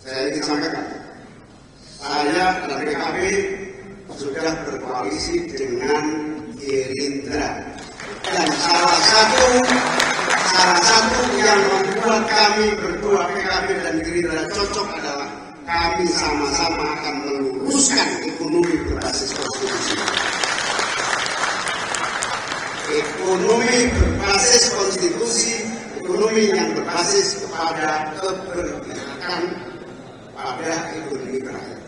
saya ingin sampaikan, saya dan PKB sudah berkoalisi dengan Gerindra, dan salah satu yang membuat kami berdua PKB dan Gerindra cocok adalah kami sama-sama akan meluruskan ekonomi berbasis konstitusi. Ekonomi berbasis konstitusi, ekonomi yang berbasis kepada keberpihakan pada ekonomi rakyat.